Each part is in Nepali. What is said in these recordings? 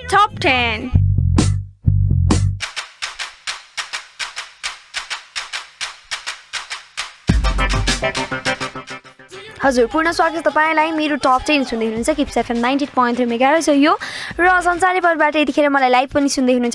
Top 10. हजुर पूर्ण स्वागत तपाईलाई मेरो टप 10 सुन्दै हुनुहुन्छ किप्स एफएम 90.3 मेगाहर्ज यो र संसारैभरबाट यतिखेर मलाई लाइभ पनि सुन्दै हुनुहुन्छ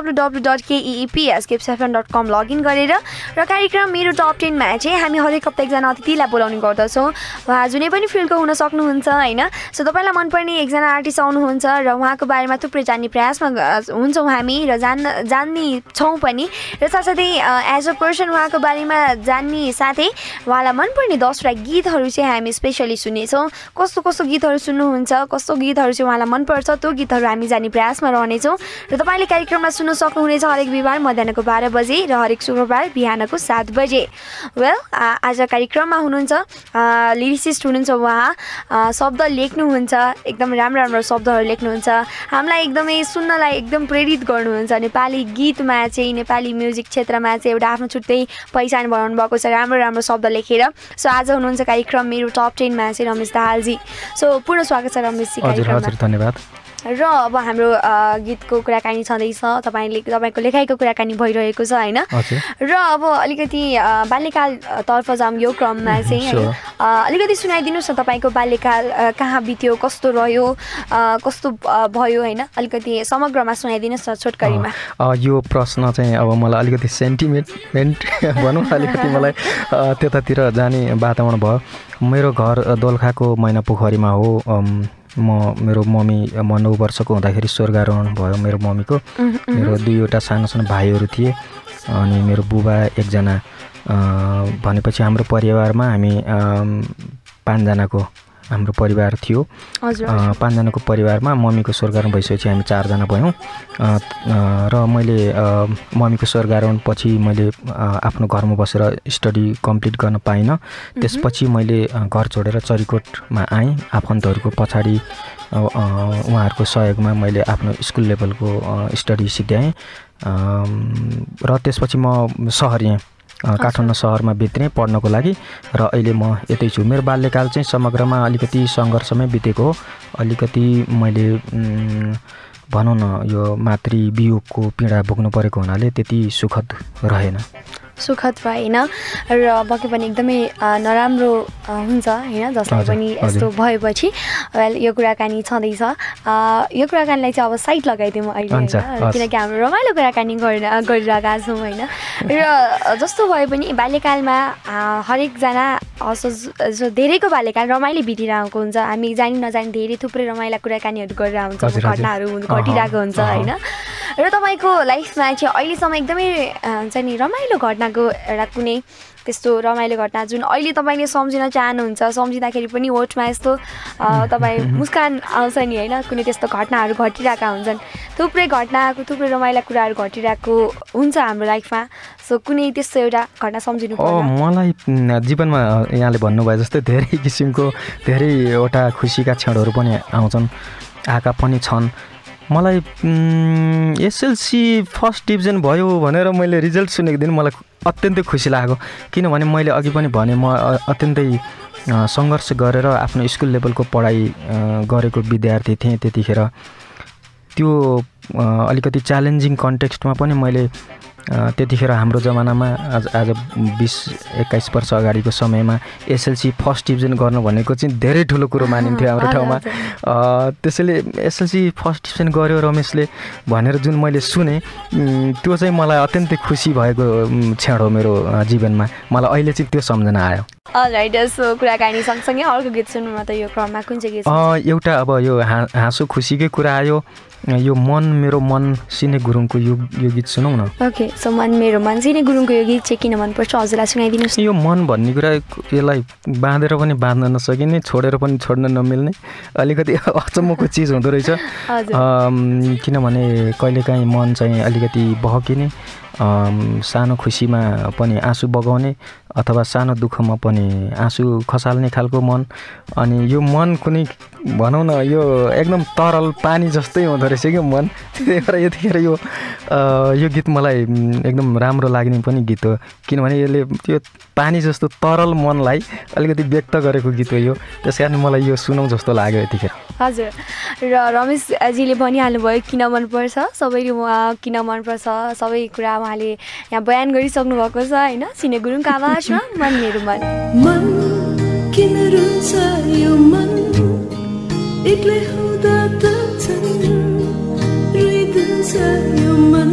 www.keepsfm.com लगइन गरेर र कार्यक्रम मेरो टप 10 मा चाहिँ हामी हरेक हप्ता एकजना अतिथिलाई बोलाउने गर्दछौँ। उहाँ जुनै पनि फिल्डको हुन सक्नुहुन्छ हैन। सो तपाईलाई मनपर्ने एकजना आर्टिस्ट आउनुहुन्छ र उहाँको बारेमा थुप्रै जान्ने प्रयासमा हुन्छौँ हामी र जान्ने छौँ पनि र साथसाथै एज अ पर्सन उहाँको बारेमा जान्ने साथै उहाँलाई मनपर्ने 10 वटा गीतहरू चाहिँ हामी स्पेशली सुन्नेछौँ। कस्तो कस्तो गीतहरू सुन्नुहुन्छ, कस्तो गीतहरू चाहिँ उहाँलाई मनपर्छ त्यो गीतहरू हामी जान्ने प्रयासमा रहनेछौँ र तपाईँले कार्यक्रममा सुन्न सक्नुहुनेछ हरेक बिहिबार मध्याहको 12 बजे र हरेक शुक्रबार बिहानको 7 बजे। वेल आज कार्यक्रममा हुनुहुन्छ लिरिसिस्ट हुनुहुन्छ। उहाँ शब्द लेख्नुहुन्छ, एकदम राम्रो राम्रो शब्दहरू लेख्नुहुन्छ, हामीलाई एकदमै सुन्नलाई एकदम प्रेरित गर्नुहुन्छ। नेपाली गीतमा चाहिँ नेपाली म्युजिक क्षेत्रमा चाहिँ एउटा आफ्नो छुट्टै पहिचान बनाउनु भएको छ राम्रो राम्रो शब्द लेखेर। सो आज हुनुहुन्छ कार्यक्रम मेरो टप 10 मा चाहिँ रमेश दाहालजी। सो पूर्ण स्वागत छ रमेशजी कार्यक्रममा। हजुर धन्यवाद। र अब हाम्रो गीतको कुराकानी छँदैछ, तपाईँको लेखाइको कुराकानी भइरहेको छ हैन। र अब अलिकति बाल्यकालतर्फ जाम यो क्रममा चाहिँ अलिकति सुनाइदिनुहोस् न तपाईँको बाल्यकाल कहाँ बित्यो, कस्तो रह्यो, कस्तो भयो हैन, अलिकति समग्रमा सुनाइदिनुहोस् न छोटकरीमा। यो प्रश्न चाहिँ अब मलाई अलिकति सेन्टिमेन्ट भनौँ, अलिकति मलाई त्यतातिर जाने वातावरण भयो। मेरो घर दोलखाको मैना पोखरीमा हो। मेरो मम्मी म 9 वर्षको हुँदाखेरि स्वर्गारोहण भयो मेरो मम्मीको। मेरो 2वटा सानो सानो भाइहरू थिए अनि मेरो बुबा एकजना। भनेपछि हाम्रो परिवारमा हामी 5 जनाको हाम्रो परिवार थियो। 5 जनाको परिवारमा मम्मीको स्वर्गारोहण भइसकेपछि हामी 4 जना भयौँ। र मैले मम्मीको स्वर्गारोहण पछि मैले आफ्नो घरमा बसेर स्टडी कम्प्लिट गर्न पाइनँ। त्यसपछि मैले घर छोडेर चरीकोटमा आएँ। आफन्तहरूको पछाडि उहाँहरूको सहयोगमा मैले आफ्नो स्कुल लेभलको स्टडी सिध्याएँ र त्यसपछि म काठमाडौँ सहरमा भित्रेँ पढ्नको लागि र अहिले म यतै छु। मेरो बाल्यकाल चाहिँ समग्रमा अलिकति सङ्घर्षमै बितेको हो। अलिकति मैले भनौँ न यो मातृवियोगको पीडा भोग्नु परेको हुनाले त्यति सुखद रहेन। सुखद भएन र पक्कै पनि एकदमै नराम्रो हुन्छ हैन, जसलाई पनि यस्तो भएपछि। वेल यो कुराकानी छँदैछ, यो कुराकानीलाई चाहिँ अब साइड लगाइदिउँ अहिले हैन, किनकि हाम्रो रमाइलो कुराकानी गरिरहेका छौँ हैन। र जस्तो भए पनि बाल्यकालमा हरेकजना धेरैको बाल्यकाल रमाइलो बितिरहेको हुन्छ। हामी जानी नजानी धेरै थुप्रै रमाइला कुराकानीहरू गरिरहेको हुन्छ, घटनाहरू घटिरहेको हुन्छ हैन। र तपाईँको लाइफमा चाहिँ अहिलेसम्म एकदमै हुन्छ नि रमाइलो घटनाको एउटा कुनै त्यस्तो रमाइलो घटना जुन अहिले तपाईँले सम्झिन चाहनुहुन्छ, सम्झिँदाखेरि पनि होठमा यस्तो तपाईँ मुस्कान आउँछ नि हैन, कुनै त्यस्तो घटनाहरू घटिरहेका हुन्छन्। थुप्रै घटनाको थुप्रै रमाइला कुराहरू घटिरहेको हुन्छ हाम्रो लाइफमा। सो कुनै त्यस्तो एउटा घटना सम्झिनु पर्छ? मलाई जीवनमा यहाँले भन्नुभयो जस्तै धेरै किसिमको धेरैवटा खुसीका क्षणहरू पनि आउँछन्, आएका पनि छन्। मलाई एसएलसी फर्स्ट डिभिजन भयो भनेर मैले रिजल्ट सुनेको दिन मलाई अत्यन्तै खुसी लाग्यो। किनभने मैले अघि पनि भने म अत्यन्तै सङ्घर्ष गरेर आफ्नो स्कुल लेभलको पढाइ गरेको विद्यार्थी थिएँ। त्यतिखेर त्यो अलिकति च्यालेन्जिङ कन्टेक्स्टमा पनि मैले त्यतिखेर हाम्रो जमानामा आज 20-21 वर्ष अगाडिको समयमा एसएलसी फर्स्ट डिभिजन गर्नु भनेको चाहिँ धेरै ठुलो कुरो मानिन्थ्यो हाम्रो ठाउँमा। त्यसैले एसएलसी फर्स्ट डिभिजन गर्यो रमेशले भनेर जुन मैले सुने त्यो चाहिँ मलाई अत्यन्तै खुसी भएको क्षण हो मेरो जीवनमा। मलाई अहिले चाहिँ त्यो सम्झना आयो। अलराइट, सो कुराकानी सँगसँगै अर्को गीत सुन्नुमा त यो क्रममा कुन चाहिँ गीत? एउटा अब यो हाँसो खुसीकै कुरा आयो, यो मन मेरो मन सिने गुरुङको यो गीत सुनौ न। ओके, सो मन मेरो मन सिने गुरुङको यो गीत चाहिँ किन मनपर्छ हजुरलाई सुनाइदिनुहोस्। यो मन भन्ने कुरा यसलाई बाँधेर पनि बाँध्न नसकिने, छोडेर पनि छोड्न नमिल्ने अलिकति अचम्मको चिज हुँदो रहेछ। किनभने कहिलेकाहीँ मन चाहिँ अलिकति बहकिने सानो खुसीमा पनि आँसु बगाउने अथवा सानो दुःखमा पनि आँसु खसाल्ने खालको मन। अनि यो मन कुनै भनौँ न यो एकदम तरल पानी जस्तै हुँदो रहेछ कि मन। त्यही भएर यतिखेर यो गीत मलाई एकदम राम्रो लाग्ने पनि गीत हो, किनभने यसले त्यो पानी जस्तो तरल मनलाई अलिकति व्यक्त गरेको गीत हो यो। त्यस कारण मलाई यो सुनौँ जस्तो लाग्यो यतिखेर। हजुर, र रमेशजीले भनिहाल्नुभयो किन मनपर्छ, सबैले किन मनपर्छ सबै कुरा उहाँले यहाँ बयान गरिसक्नु भएको छ होइन। सिने गुरुङको आवाजमा मन मेरो मन। मन किन रुन्छ यो मन, एक्लै हुँदा त झन् रुइदिन्छ यो मन।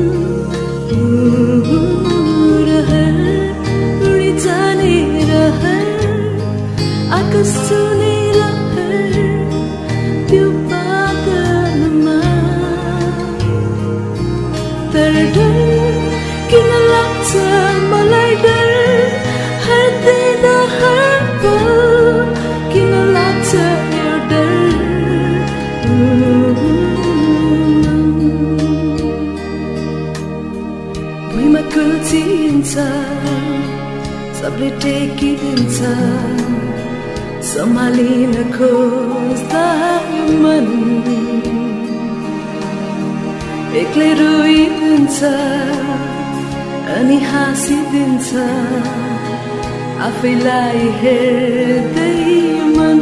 रहर उडी जाने रहर, आकाश छुने रहर त्यो बादलमा। तर डर किन लाग्छ मलाई, डर हर दिन हर पल किन लाग्छ यो डर। भुइँमा कुल्चिन्छ सबले टेकिदिन्छ, सम्हालिन खोज्दा मन एक्लै रोइदिन्छ अनि हाँसिदिन्छ आफैलाई हेर्दै मन।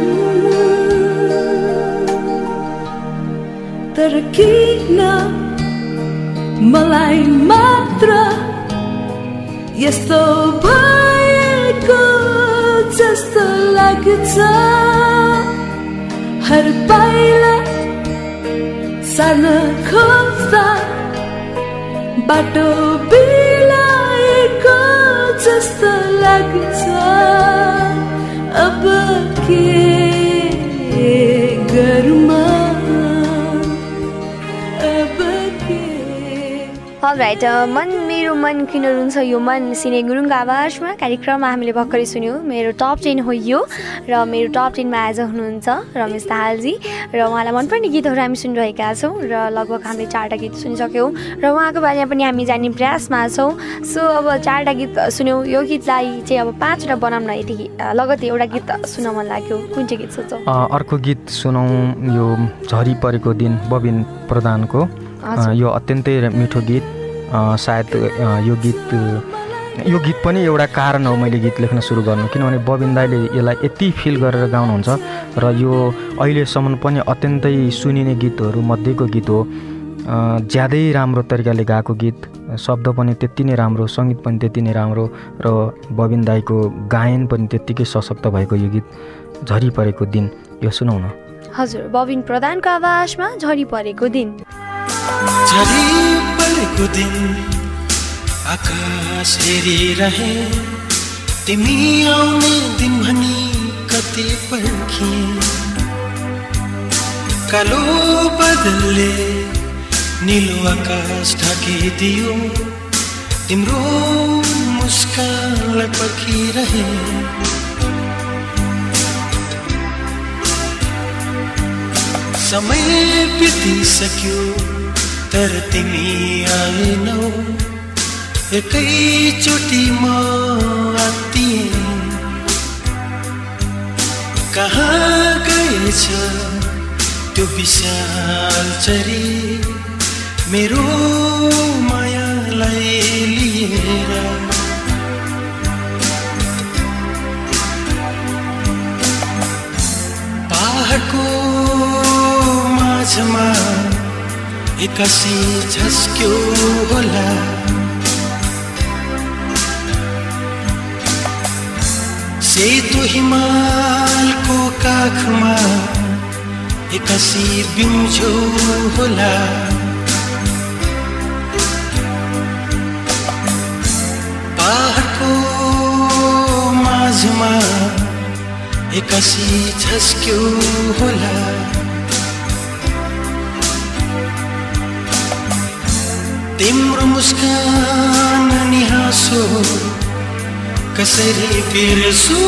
तर किन मलाई मात्र यस्तो भएको जस्तो लाग्छ, हर पाइला सार्न खोज्दा बाटो बिलाएको जस्तो लाग्छ। अब के गरौँ, अब के। अलराइट, मन मेरो मन किन रुन्छ यो मन, सिने गुरुङको आवाजमा कार्यक्रममा हामीले भर्खरै सुन्यौँ मेरो टप 10 हो यो। र मेरो टप 10 मा आज हुनुहुन्छ रमेश दाहालजी, र उहाँलाई मनपर्ने गीतहरू हामी सुनिरहेका छौँ र लगभग हामीले 4टा गीत सुनिसक्यौँ र उहाँको बारेमा पनि हामी जान्ने प्रयासमा छौँ। सो अब 4टा गीत सुन्यौँ, यो गीतलाई चाहिँ अब 5वटा बनाउँ न, यति लगतै एउटा गीत सुन्न मन लाग्यो, कुन चाहिँ गीत सोच्छौँ? अर्को गीत सुनौँ यो झरी परेको दिन बबिन प्रधानको। यो अत्यन्तै मिठो गीत। सायद यो गीत पनि एउटा कारण हो मैले गीत लेख्न सुरु गर्नु, किनभने बबिन दाइले यसलाई यति फिल गरेर गाउनुहुन्छ र यो अहिलेसम्म पनि अत्यन्तै सुनिने गीतहरू मध्येको गीत हो। ज्यादै राम्रो तरिकाले गाएको गीत, शब्द पनि त्यति नै राम्रो, सङ्गीत पनि त्यति नै राम्रो र बबिन दाइको गायन पनि त्यत्तिकै सशक्त भएको यो गीत झरी परेको दिन। यो सुनौ न। हजुर, बबिन प्रधानको आवाजमा झरी परेको दिन। झरी परेको दिन आकाश हेरिरहे, तिमी आउने दिन भनी कति पर्खे। कालो बदलले नीलो आकाश ढाकिदियो, तिम्रो मुस्कानलाई पर्खिरहे। समय बितिसक्यो तर तिमी आएनौ, एकैचोटि म आत्तिएँ। कहाँ गएछ त्यो विशाल चरी, मेरो मायालाई लिएर। पहाडको माझमा एक्कासी झस्क्यो होला, सेतो हिमालको काखमा एक्कासी बिउझ्यो होला। पहाडको माझमा एक्कासी झस्क्यो होला, तिम्रो मुस्कान अनि हाँसो कसरी बिर्सु।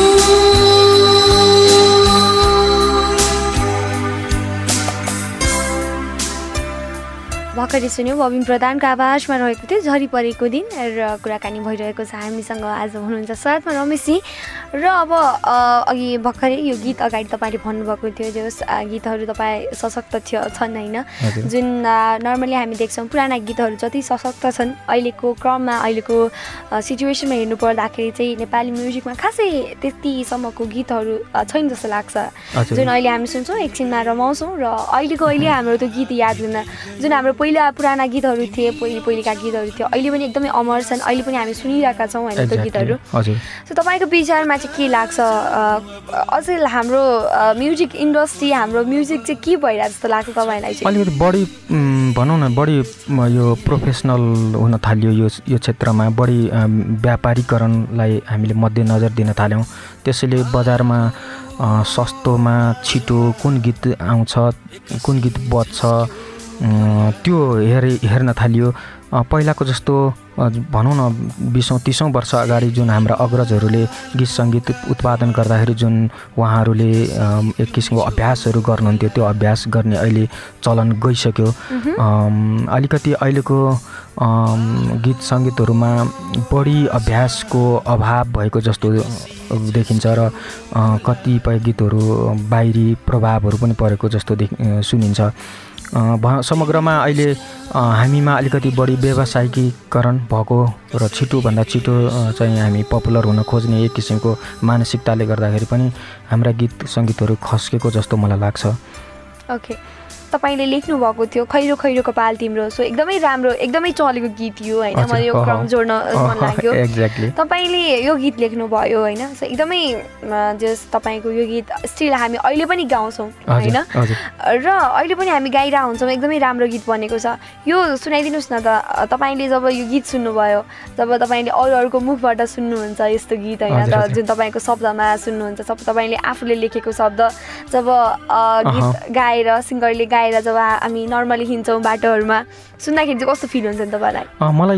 भर्खरै सुन्यौँ बबिन प्रधानको आवाजमा रहेको थियो झरी परेको दिन र कुराकानी भइरहेको छ हामीसँग आज हुनुहुन्छ साथमा रमेशजी र अब अघि भर्खरै यो गीत अगाडि तपाईँले भन्नुभएको थियो जो गीतहरू तपाईँ सशक्त छन् होइन जुन नर्मली हामी देख्छौँ पुराना गीतहरू जति सशक्त छन् अहिलेको क्रममा अहिलेको सिचुएसनमा हेर्नु पर्दाखेरि चाहिँ नेपाली म्युजिकमा खासै त्यतिसम्मको गीतहरू छैन जस्तो लाग्छ जुन अहिले हामी सुन्छौँ एकछिनमा रमाउँछौँ र अहिले हाम्रो त्यो गीत याद हुँदैन जुन हाम्रो पहिला पुराना गीतहरू थिए पहिलेका गीतहरू थियो अहिले पनि एकदमै अमर छन् अहिले पनि हामी सुनिरहेका छौँ होइन त्यो गीतहरू सो तपाईँको विचारमा चाहिँ के लाग्छ अझै हाम्रो म्युजिक इन्डस्ट्री हाम्रो म्युजिक चाहिँ के भइरहेको जस्तो लाग्छ तपाईँलाई चाहिँ अलिकति बढी भनौँ न बढी यो प्रोफेसनल हुन थाल्यो यो क्षेत्रमा बढी व्यापारीकरणलाई हामीले मध्यनजर दिन थाल्यौँ त्यसैले बजारमा सस्तोमा छिटो कुन गीत आउँछ कुन गीत बज्छ त्यो हेर्न थालियो पहिलाको जस्तो भनौँ न 20-30 वर्ष अगाडि जुन हाम्रा अग्रजहरूले गीत सङ्गीत उत्पादन गर्दाखेरि जुन उहाँहरूले एक किसिमको अभ्यासहरू गर्नुहुन्थ्यो त्यो अभ्यास गर्ने अहिले चलन गइसक्यो अलिकति अहिलेको गीत सङ्गीतहरूमा बढी अभ्यासको अभाव भएको जस्तो देखिन्छ र कतिपय गीतहरू बाहिरी प्रभावहरू पनि परेको जस्तो सुनिन्छ समग्रमा अहिले हामीमा अलिकति बढी व्यावसायिकीकरण भएको र छिटोभन्दा छिटो चाहिँ हामी पपुलर हुन खोज्ने एक किसिमको मानसिकताले गर्दाखेरि पनि हाम्रा गीत सङ्गीतहरू खस्केको जस्तो मलाई लाग्छ ओके तपाईँले लेख्नु भएको थियो खैरो खैरो कपाल तिम्रो सो एकदमै राम्रो एकदमै चलेको गीत यो होइन मलाई यो क्रम जोड्न मन लाग्यो एक्ज्याक्टली तपाईँले यो गीत लेख्नुभयो होइन सो एकदमै जस तपाईँको यो गीत स्टिल हामी अहिले पनि गाउँछौँ होइन र अहिले पनि हामी गाइरहेको हुन्छौँ एकदमै राम्रो गीत बनेको छ यो सुनाइदिनुहोस् न त तपाईँले जब यो गीत सुन्नुभयो जब तपाईँले अरूको मुखबाट सुन्नुहुन्छ यस्तो गीत होइन जुन तपाईँको शब्दमा सुन्नुहुन्छ तपाईँले आफूले लेखेको शब्द जब गीत गाएर सिङ्गरले गाएर जब हामी नर्मली हिँड्छौँ बाटोहरूमा सुन्दाखेरि चाहिँ कस्तो फिल हुन्छ नि तपाईँलाई मलाई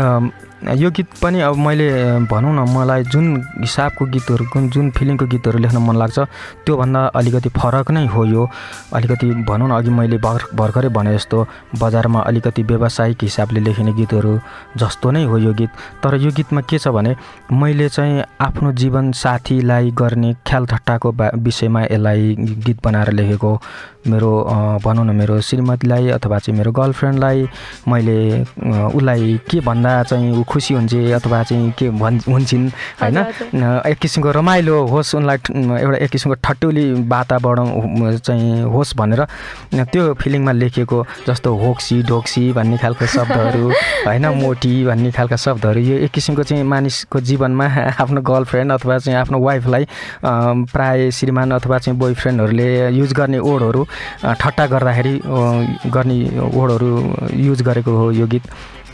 यो गीत पनि अब मैले भनौँ न मलाई जुन हिसाबको गीतहरू जुन फिलिङको गीतहरू लेख्न मन लाग्छ त्योभन्दा अलिकति फरक नै हो यो अलिकति भनौँ न अघि मैले भर्खरै भने जस्तो बजारमा अलिकति व्यावसायिक हिसाबले लेखिने गीतहरू जस्तो नै हो यो गीत तर यो गीतमा के छ भने मैले चाहिँ आफ्नो जीवन साथीलाई गर्ने ख्याल ठट्टाको विषयमा यसलाई गीत बनाएर लेखेको मेरो भनौँ न मेरो श्रीमतीलाई अथवा चाहिँ मेरो गर्लफ्रेन्डलाई मैले उसलाई के भन्दा चाहिँ खुसी हुन्छ अथवा चाहिँ के हुन्छन् होइन एक किसिमको रमाइलो होस् उनलाई एउटा एक किसिमको ठट्टौली वातावरण चाहिँ होस् भनेर त्यो फिलिङमा लेखेको जस्तो होक्सी ढोक्सी भन्ने खालको शब्दहरू होइन मोटी भन्ने खालका शब्दहरू यो एक किसिमको चाहिँ मानिसको जीवनमा आफ्नो गर्लफ्रेन्ड अथवा चाहिँ आफ्नो वाइफलाई प्राय श्रीमान अथवा चाहिँ बोयफ्रेन्डहरूले युज गर्ने वर्डहरू ठट्टा गर्दाखेरि गर्ने वर्डहरू युज गरेको हो यो गीत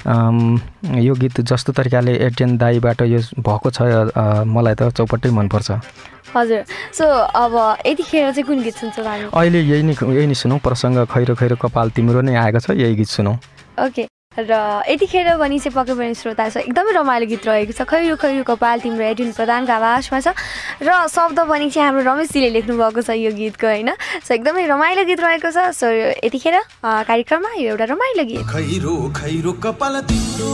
यो गीत जस्तो तरिकाले एड्रियन दाईबाट यो भएको छ मलाई त चौपट्टै मनपर्छ हजुर सो अब यतिखेर चाहिँ कुन गीत सुन्छौँ हामी अहिले यही नै सुनौँ प्रसङ्ग खैरो खैरो कपाल तिम्रो नै आएको छ यही गीत सुनौँ ओके र यतिखेर पनि चाहिँ पक्कै पनि श्रोता छ एकदमै रमाइलो गीत रहेको छ खैरो खैरो कपाल तिम्रो एड्रियन प्रधानको आवाजमा छ र शब्द पनि चाहिँ हाम्रो रमेशजीले लेख्नु भएको छ यो गीतको होइन सो एकदमै रमाइलो गीत रहेको छ सो यतिखेर कार्यक्रममा यो एउटा रमाइलो गीत खैरो खैरो कपाल तिम्रो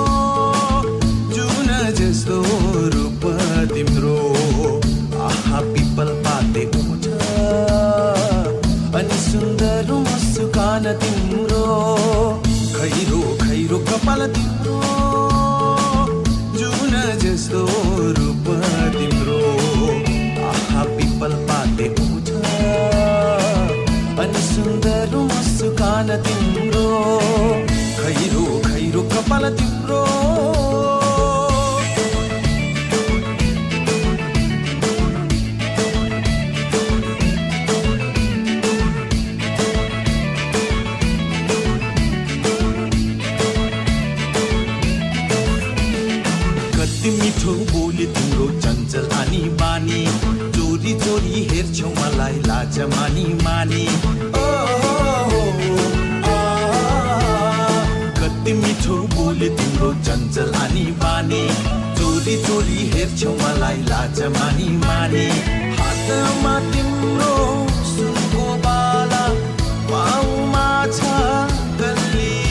जुन जस्तो रूप तिम्रो आहा पिपल पाते उठ अनि सुन्दर मुस्कान तिम्रो खैरो खैरो कपाल तिम्रो जुन जस्तो रूप तिम्रो आहा पिपल पाते उठ अनि सुन्दर मुस्कान तिम्रो खैरो खैरो कपाल तिम्रो मिठो बोली तिम्रो चञ्चल आनी बानी चोरी चोरी हेर्छौ मलाई लाज मानी मानी कति मिठो बोली तिम्रो चञ्चल आनी बानी चोरी चोरी हेर्छौ मलाई लाज मानी मानी हातमा तिम्रो सुनको बाला पाउमा छ गल्ली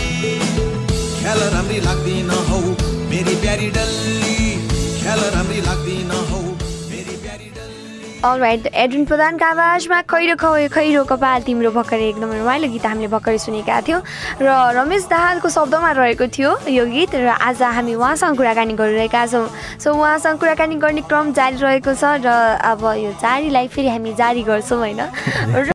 प्यारी डल्ली ख्याल राम्री लाग्दिन हौ मेरी प्यारी डल्ली। अलराइट, एड्विन प्रधानको आवाजमा खैरो खैरो कपाल तिम्रो भर्खरै एकदमै रमाइलो गीत हामीले भर्खरै सुनेका थियौँ र रमेश दाहालको शब्दमा रहेको थियो यो गीत र आज हामी उहाँसँग कुराकानी गरिरहेका छौँ। सो उहाँसँग कुराकानी गर्ने क्रम जारी रहेको छ र अब यो जारीलाई फेरि हामी जारी गर्छौँ होइन।